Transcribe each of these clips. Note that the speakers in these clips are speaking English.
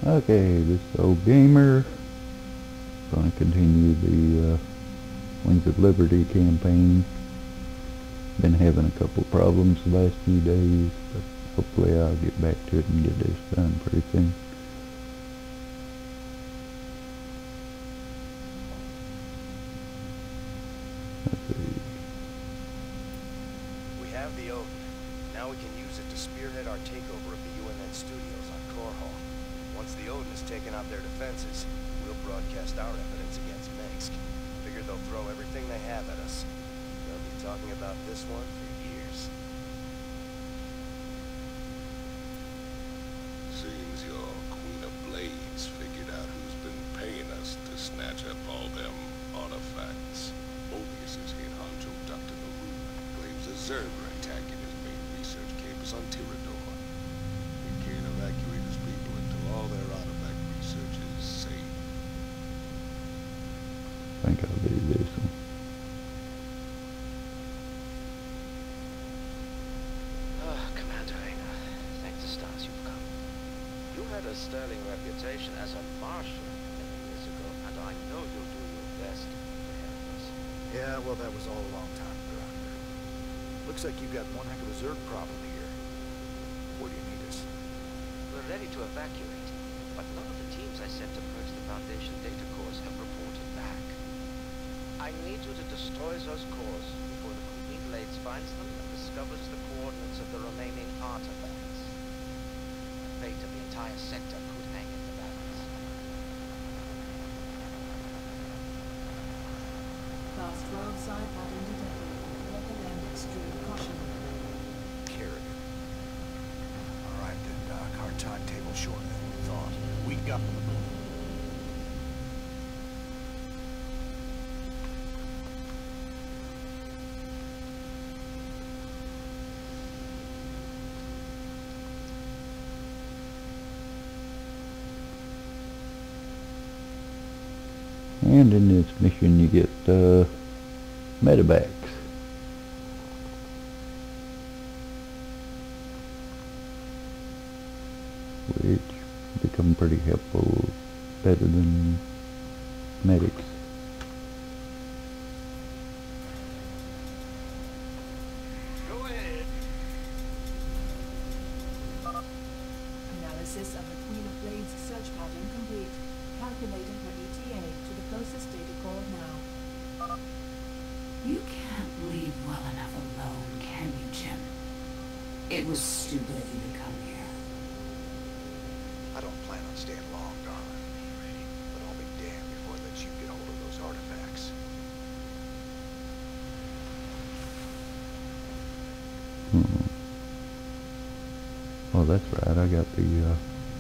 Okay, this old gamer gonna continue the Wings of Liberty campaign. Been having a couple problems the last few days, but hopefully I'll get back to it and get this done pretty soon. Let's see. We have the Odin. Now we can use it to spearhead our takeover of the UNN studios on Korhal. Once the Odin has taken out their defenses, we'll broadcast our evidence against Minsk. Figure they'll throw everything they have at us. They'll be talking about this one for years. Seems your Queen of Blades figured out who's been paying us to snatch up all them artifacts. Mobius's head honcho, Dr. Naru, blames a Zerber attacking his main research campus on Tirador. We can't evacuate his people until all their artifact research is safe. I think I'll do this one. Commander Raynor, thank the stars you've come. You had a sterling reputation as a marshal many years ago, and I know you'll do your best to help us. Yeah, well, that was all a long time ago. Looks like you've got one heck of a Zerg problem here. Where do you need us? We're ready to evacuate, but none of the teams I sent to purge the Foundation data cores have reported back. I need you to destroy those cores before the Queen Blades finds them and discovers the coordinates of the remaining artifacts. The fate of the entire sector could hang in the balance. Class 12 side pattern detected. Recommend extreme caution. Kerrigan. All right then, Doc. Our timetable shorter than we thought. We got them. And in this mission you get medevacs. Which become pretty helpful, better than medics. Go ahead. Analysis of the Queen of Blades search pattern complete. Calculating her ETA to the closest data core now. You can't leave well enough alone, can you, Jim? It was stupid of you to come here. I don't plan on staying long, darling. But I'll be damned before I let you get hold of those artifacts. Oh, that's right. I got the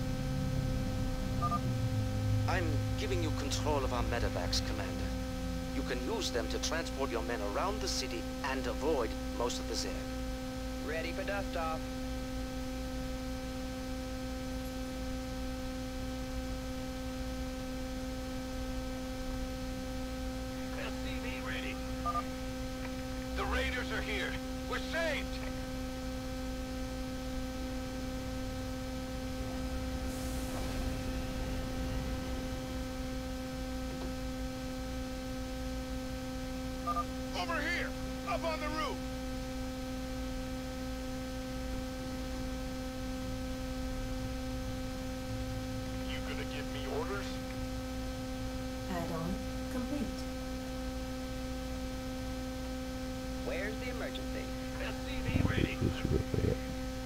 I'm giving you control of our medevacs, Commander. You can use them to transport your men around the city and avoid most of the Zerg. Ready for dust-off. SCV ready. The Raiders are here. We're saved. Over here! Up on the roof! You gonna give me orders? Add-on complete. Where's the emergency? SCV ready. this real fast.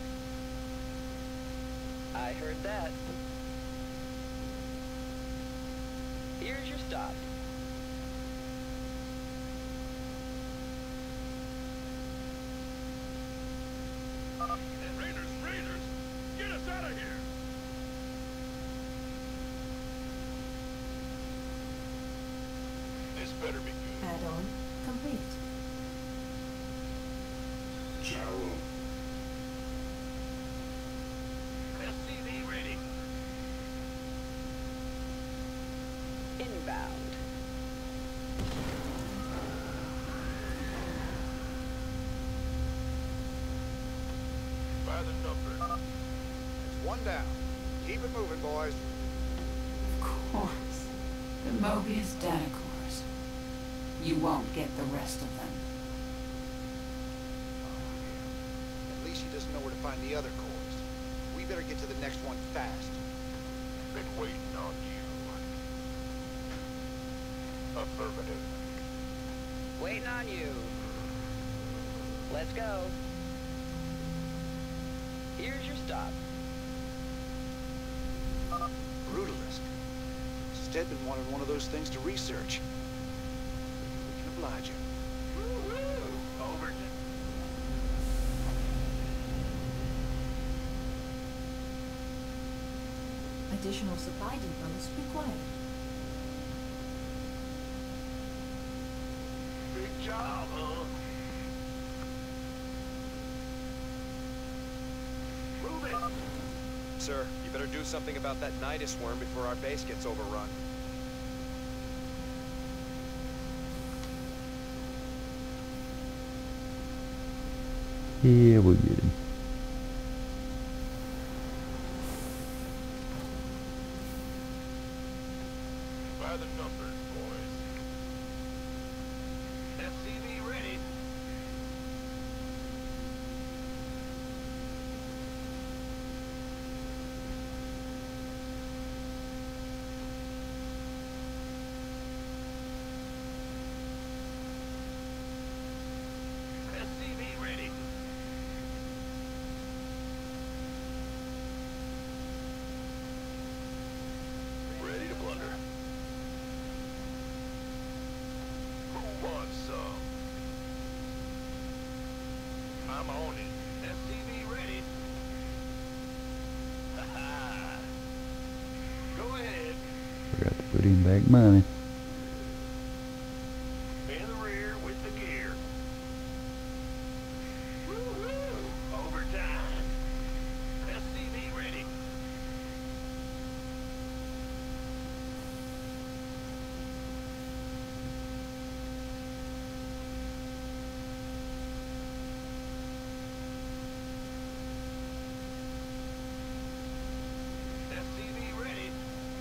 I heard that. Here's your stop. Raiders! Raiders! Get us out of here! This better be good. Add-on complete. SCV ready. Inbound. By the number. It's one down. Keep it moving, boys. course. The Mobius data cores. You won't get the rest of them. At least she doesn't know where to find the other cores. We better get to the next one fast. Been waiting on you. Affirmative. Waiting on you. Let's go. Here's your stop. Brutalist. Stedman wanted one of those things to research. We can oblige him. Woo-hoo! Overton. Additional supply depots required. Big job, huh? Move it! Sir, you better do something about that Nidus worm before our base gets overrun. Yeah, we'll get him. By the numbers, boys. SCV ready. SCV ready. Ready to plunder. Who wants some? I'm on it. SCV ready. Ha-ha. Go ahead. Forgot to put him back money. In the rear with the gear. Woo-hoo! Overtime. SCV ready. SCV ready.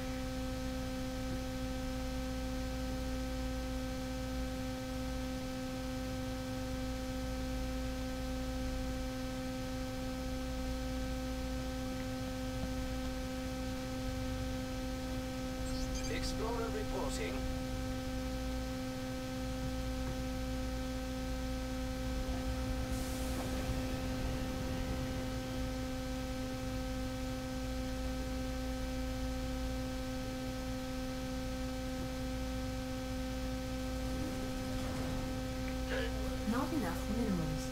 Explorer reporting. Not enough minerals.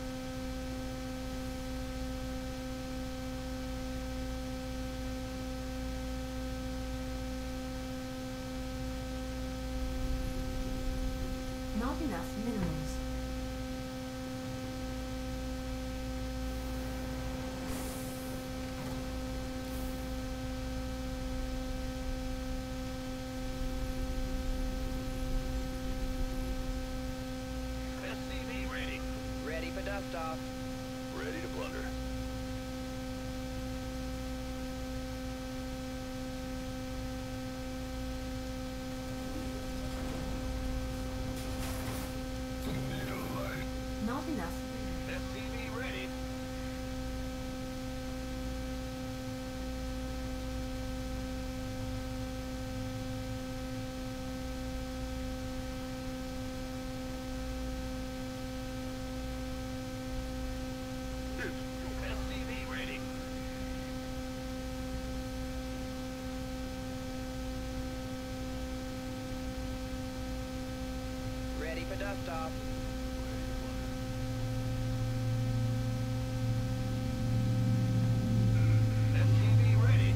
Not enough minerals. SCV ready. Ready for dust off. Ready to plunder. Need a light. Not enough. SCV ready. SCV ready. Ready for dust off. SCV ready.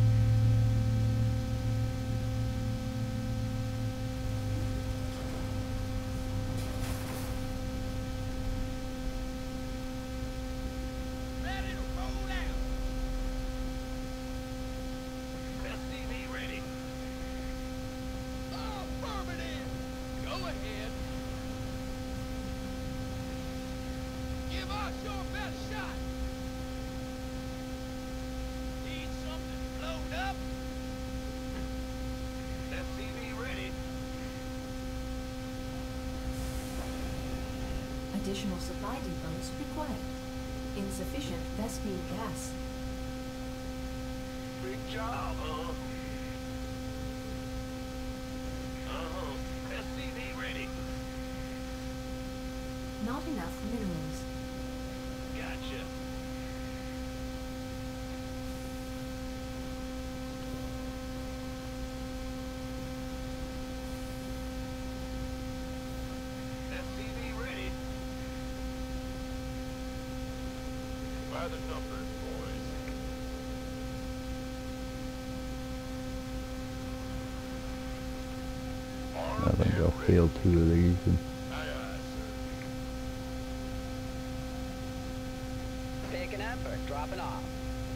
Ready to roll out. SCV ready. Affirmative. Go ahead. Give us your best shot. Need something blown up? additional supply depots required. Insufficient Vespene gas. Big job, huh? SCV ready. Not enough minerals. Gotcha. SCV ready. By the numbers, boys. I think I'll fail 2 of these. And Aye, aye, sir. Picking up or dropping off?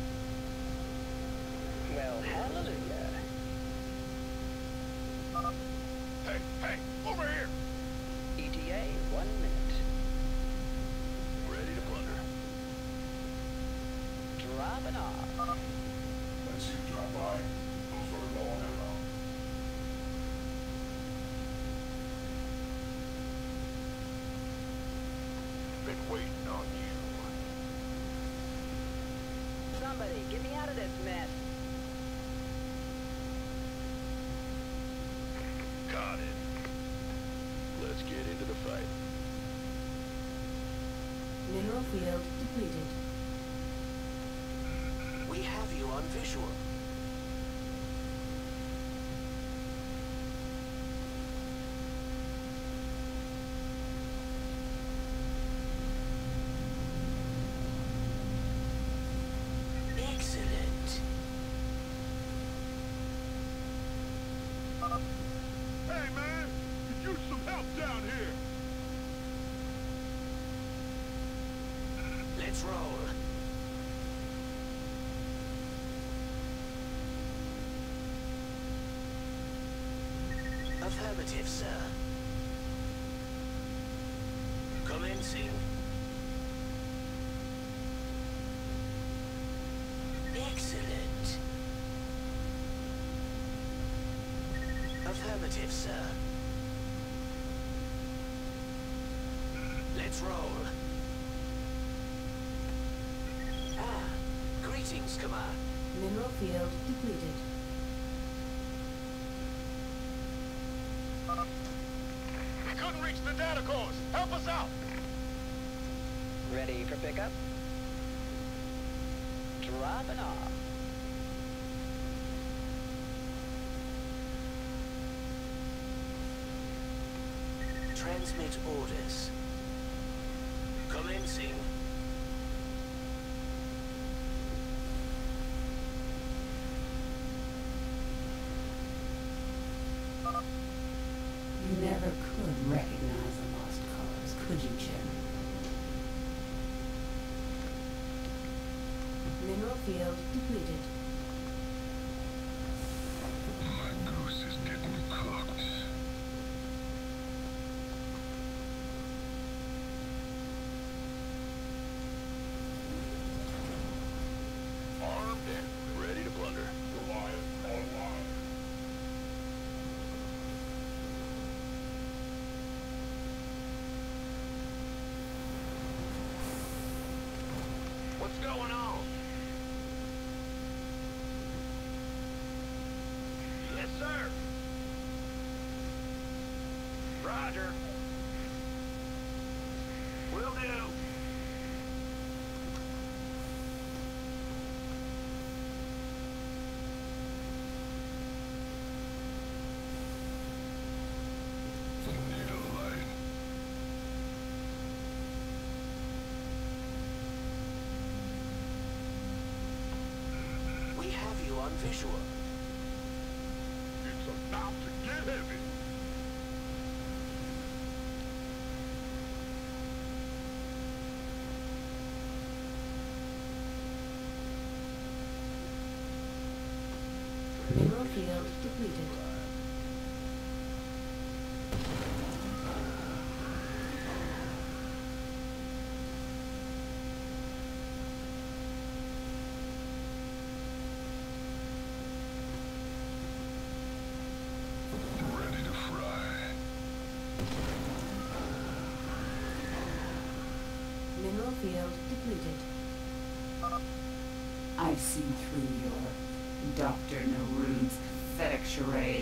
Well, hallelujah. Hey, hey, over here! ETA, 1 minute. Ready to plunder. Dropping off. Let's you drop by. Those are long and long. Been waiting on you. Somebody, get me out of this mess. Got it. Let's get into the fight. Mineral field depleted. We have you on visual. Excellent. Hey, man! Could use some help down here! Let's roll. Affirmative, sir. Commencing. Excellent. Affirmative, sir. Let's roll. Ah, greetings, Command. Mineral field depleted. We couldn't reach the data cores! Help us out! Ready for pickup? Dropping off. Transmit orders. Commencing. You never could recognize a lost cause, could you, Jim? Mineral field depleted. My goose is getting cooked. Armed and ready to plunder. Goliath online. What's going on? Yes, sir. Roger. Will do. Need a light. We have you on visual. It's about to get heavy. Mineral field depleted. Ready to fry. field depleted. I've seen through your Dr. Narude's pathetic charade.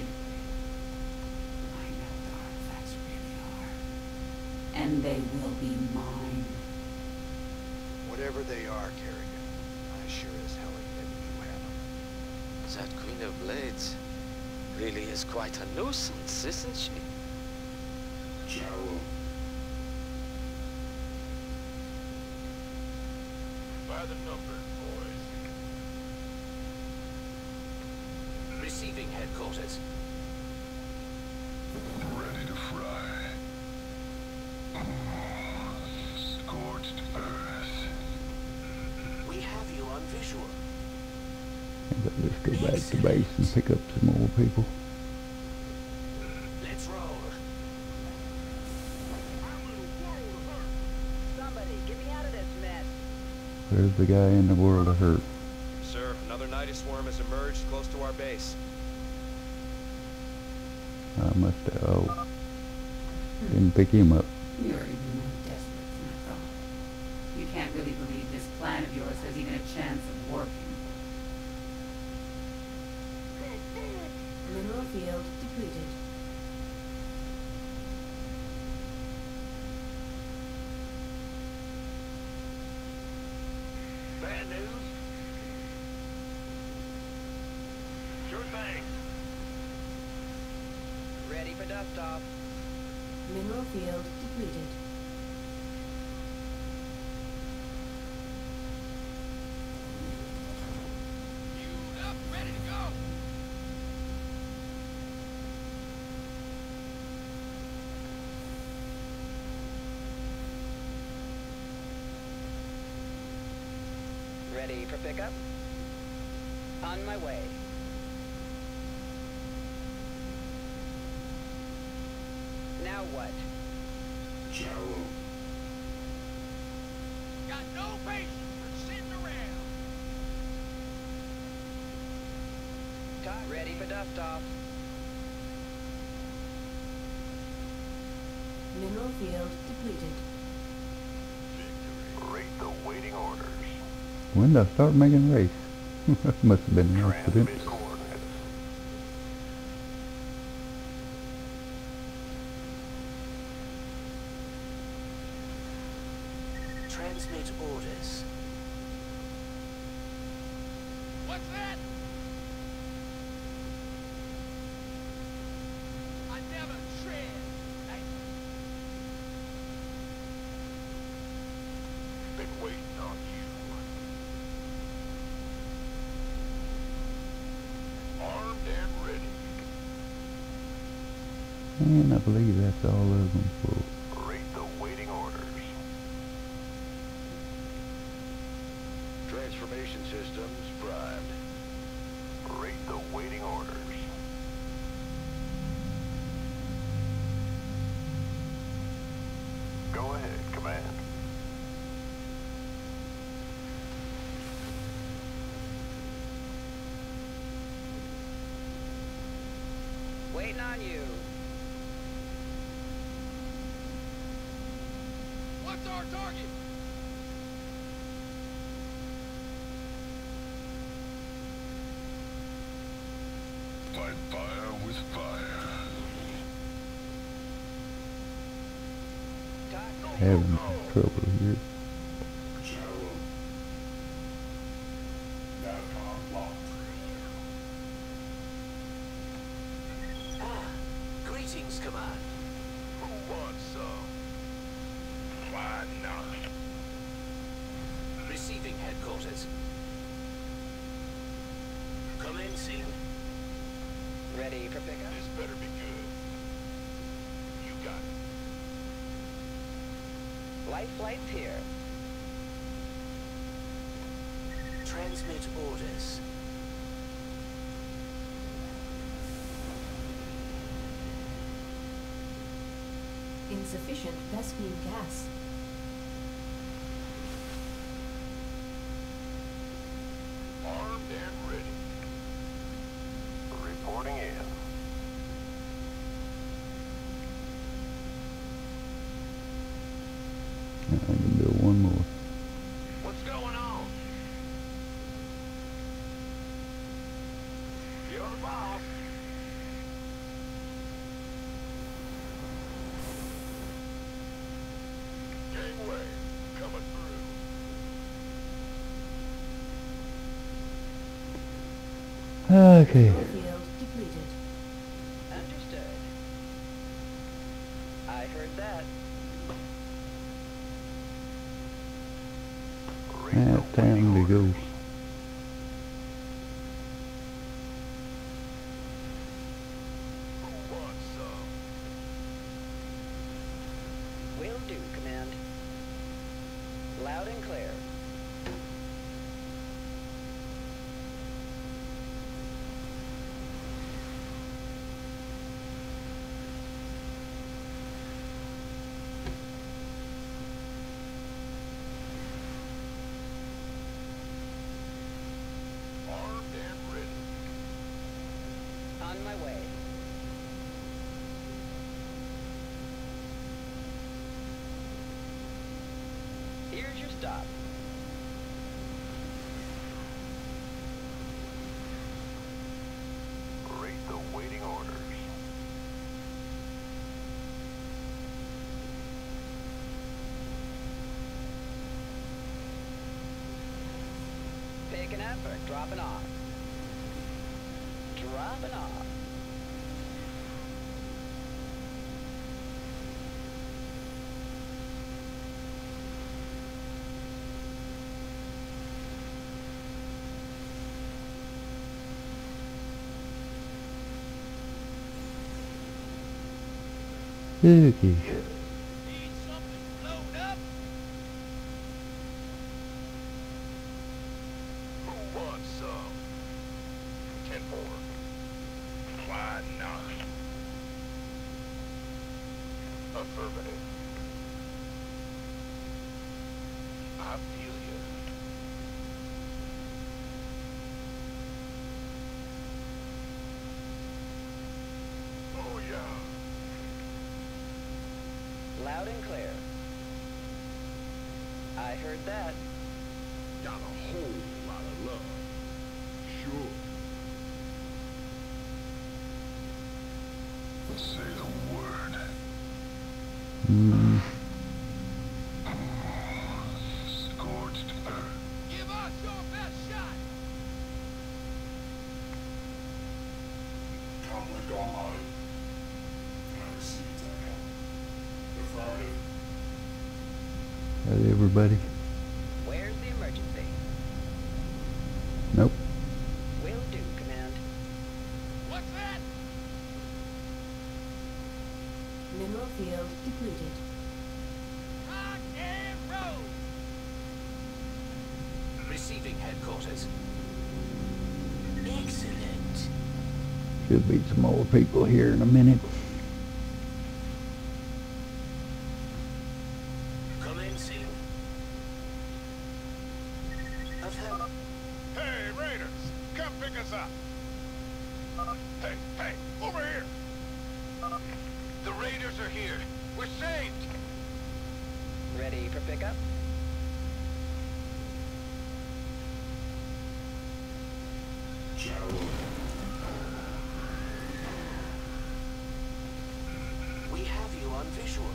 I know what the artifacts really are. And they will be mine. Whatever they are, Kerrigan, I sure as hell ain't letting you have them. That Queen of Blades really is quite a nuisance, isn't she? Joe. By the numbers, boys. Receiving headquarters. Ready to fry. Scorched earth. We have you on visual. But let's go back to base and pick up some more people. Let's roll. Somebody, get me out of this mess. There's the guy in the world of hurt. Sir, another Nidus swarm has emerged close to our base. I must have, oh, didn't pick him up. You're even more desperate than I thought. You can't really believe this plan of yours has even a chance of working. Mineral field depleted. Bad news? Sure thing. Ready for dust off. Mineral field depleted. Queued up, ready to go. Ready for pickup? On my way. Now what? Joe. Got no patience for sitting around. Ready for dust off. Mineral field depleted. Rate the waiting orders. When did I start making a race? Must have been an accident. Transmit coordinates. Transmit orders. What's that? I never tread. Been waiting on you. Armed and ready. And I believe that's all of them full. Rate the waiting orders. Transformation systems primed. Rate the waiting orders. Go ahead, Command. Waiting on you. What's our target? Fight fire with fire. Having some trouble here. Greetings, Command. Who wants some? Why not? Receiving headquarters. Commencing. Ready for pickup? This better be good. You got it. Life flight's here. Transmit orders. Insufficient Vespene gas. Armed and ready. Reporting in. I can build one more. Okay. Mineral field depleted. Understood. I heard that. Now time to go. Will do, Command. Loud and clear. Armed and ready. On my way. Here's your stop. Rate the waiting orders. Picking up or dropping off? Dropping off. Okay. Need something blown up? Who wants some? 10-4. Why not? Affirmative. I feel you. Oh yeah. Loud and clear. I heard that. Got a whole lot of love. Sure. Say the word. Mm. Scorched earth. Give us your best shot. Conflict online. I received that. Affirmative. Got everybody? Where's the emergency? Nope. Will do, Command. What's that? Mineral field depleted. Rock and roll. Receiving headquarters. Excellent. Should be some more people here in a minute. Commencing. Affirmative. Hey, Raiders, come pick us up. Hey, over here. The Raiders are here. We're saved. Ready for pickup? We have you on visual.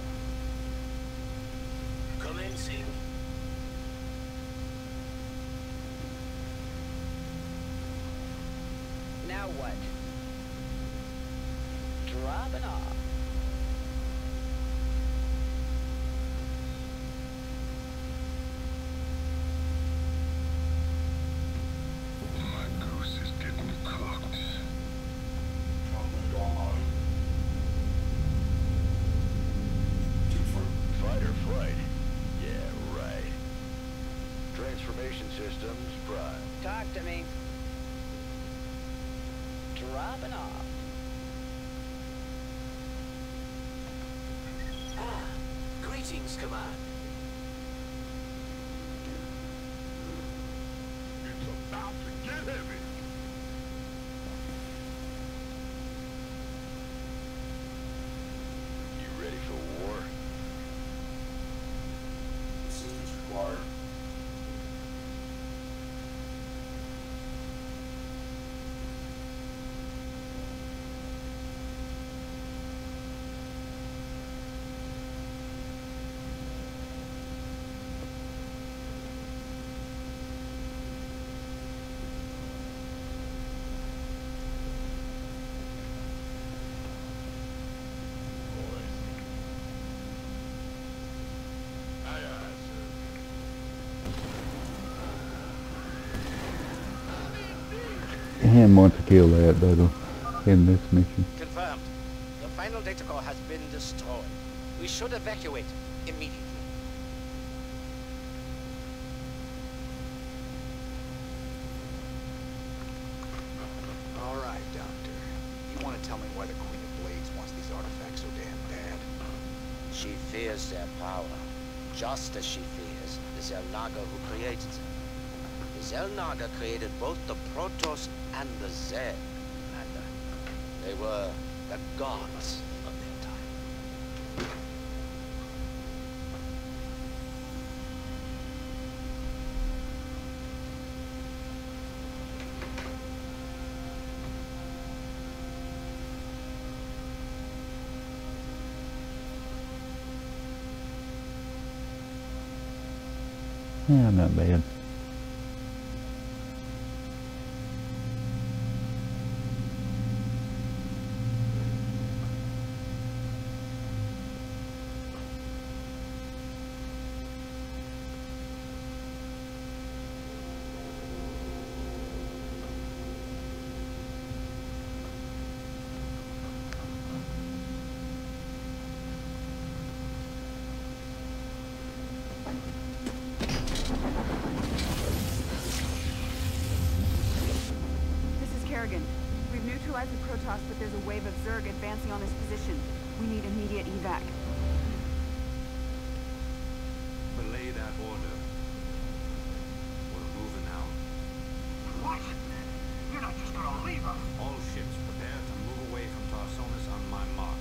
Commencing. Now what? Dropping off. My goose is getting cooked. Fight or flight? Yeah, right. Transformation systems prime. Talk to me. Dropping off. Ah, greetings, Command. It's about to get heavy. You ready for war? Assistance required. And want to kill that battle in this mission. Confirmed. The final data core has been destroyed. We should evacuate immediately. All right, Doctor. You want to tell me why the Queen of Blades wants these artifacts so damn bad? She fears their power, just as she fears the Xel'Naga who created them. The Xel'Naga created both the Protoss and the Zed, Commander. They were the gods of their time. Yeah, not bad. Kerrigan. We've neutralized the Protoss, but there's a wave of Zerg advancing on this position. We need immediate evac. Belay that order. We're moving out. What? You're not just gonna leave us? All ships prepare to move away from Tarsonis on my mark.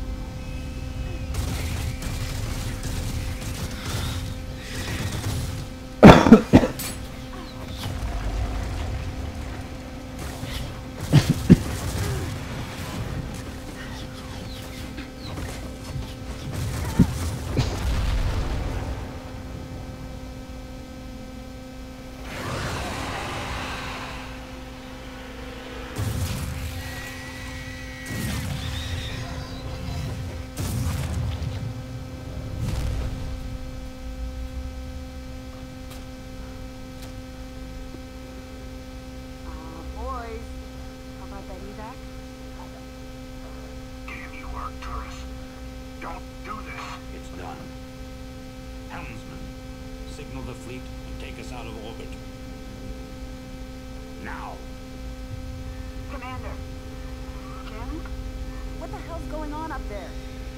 Signal the fleet and take us out of orbit. Now! Commander! Jim? What the hell's going on up there?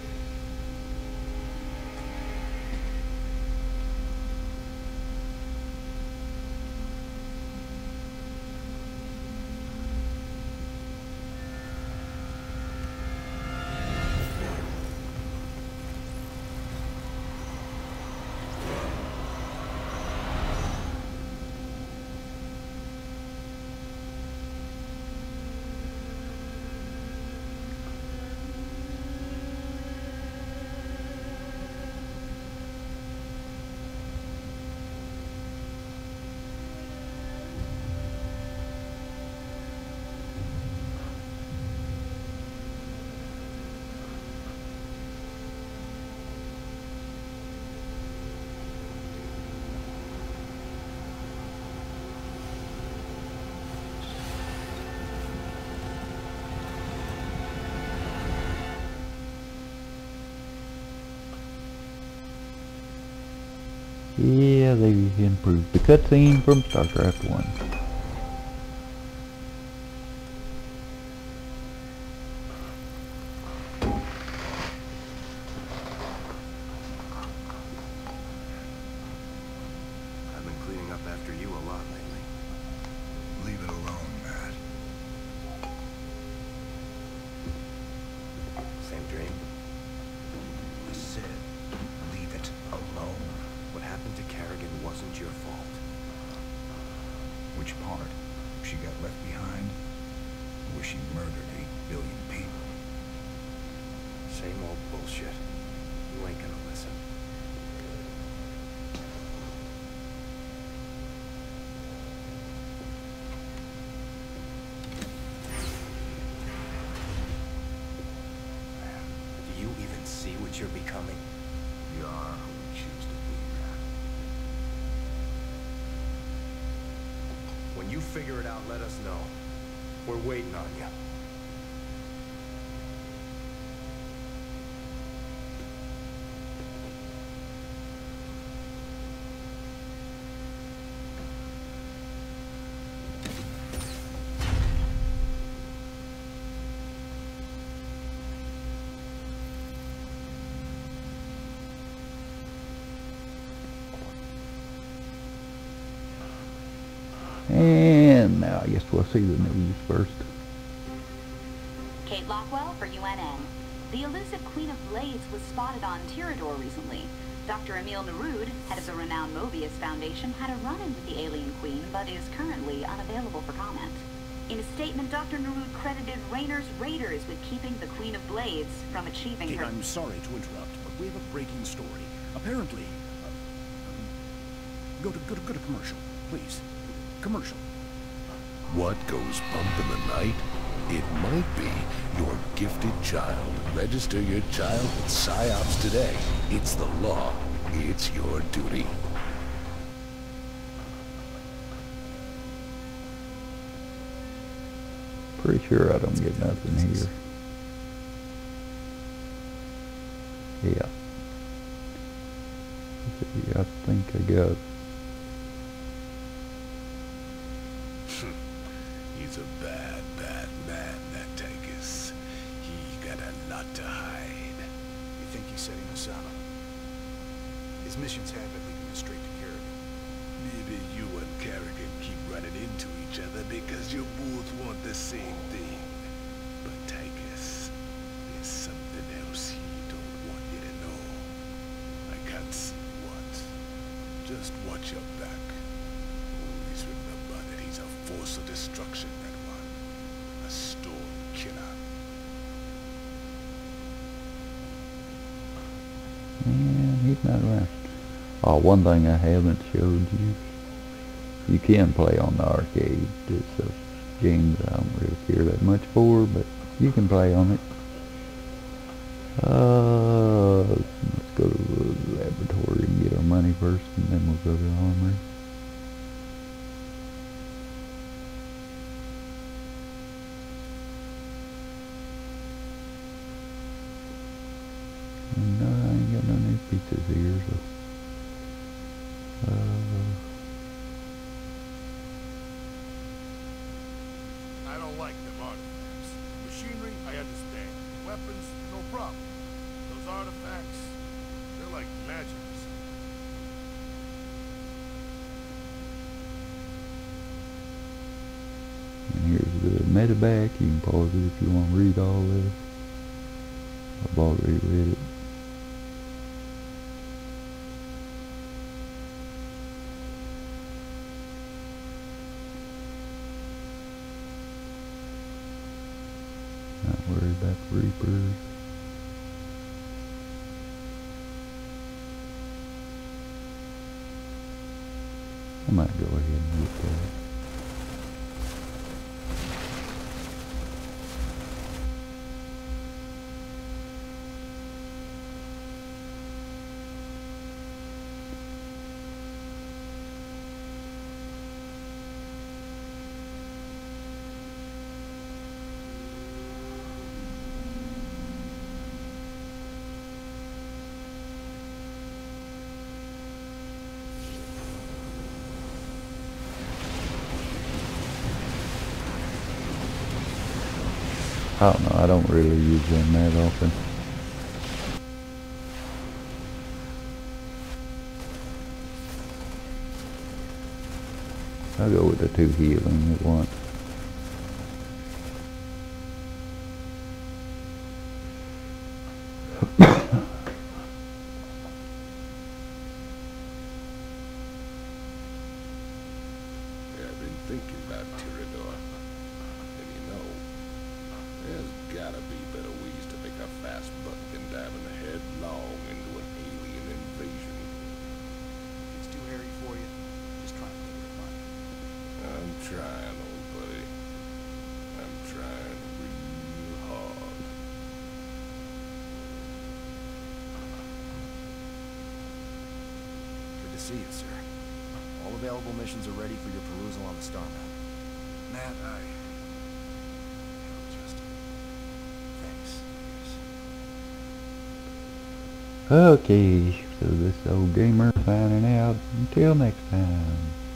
Yeah, they improved the cutscene from StarCraft 1. I've been cleaning up after you a lot lately. Leave it alone, Matt. Same dream? I said, leave it alone. What happened to Kerrigan wasn't your fault. Which part? She got left behind? Or she murdered 8 billion people? Same old bullshit. You ain't gonna listen. Do you even see what you're becoming? We are who we choose to be, Matt. When you figure it out, let us know. We're waiting on you. And now I guess we'll see the news first. Kate Lockwell for UNN. The elusive Queen of Blades was spotted on Tirador recently. Dr. Emil Nerud, head of the renowned Mobius Foundation, had a run-in with the alien queen, but is currently unavailable for comment. In a statement, Dr. Nerud credited Raynor's Raiders with keeping the Queen of Blades from achieving Kate, her... I'm sorry to interrupt, but we have a breaking story. Apparently, go to commercial, please. Commercial. What goes bump in the night? It might be your gifted child. Register your child with PsyOps today. It's the law. It's your duty. Pretty sure I don't get nothing here. Yeah. Let's see, I think I got... He's a bad, bad man, that Tychus. He got a lot to hide. You think he's setting us up? His missions have been leading us straight to Kerrigan. Maybe you and Kerrigan keep running into each other because you both want the same thing. But Tychus, there's something else he don't want you to know. I can't see what. Just watch your back. Always remember that he's a force of destruction, that one. A storm killer. And he's not around. Oh, one thing I haven't showed you. You can play on the arcade. It's a game that I don't really care that much for, but you can play on it. Let's go to the laboratory and get our money first, and then we'll go to the armory. And I ain't got no new pizzas here, so... I don't like them artifacts. Machinery, I understand. Weapons, no problem. Those artifacts, they're like magics. And here's the medevac. You can pause it if you want to read all this. I've already read it. Not worried about the Reapers. I might go ahead and get that. I don't know, I don't really use them that often. I'll go with the 2 healing at once. Yeah, I've been thinking about Tirador. And you know, there's gotta be better ways to make a fast buck than diving headlong into an alien invasion. It's too hairy for you. Just try and think of money. I'm trying, old buddy. I'm trying real hard. Good to see you, sir. All available missions are ready for your perusal on the Star Map. Matt, Okay, so this old gamer signing out. Until next time.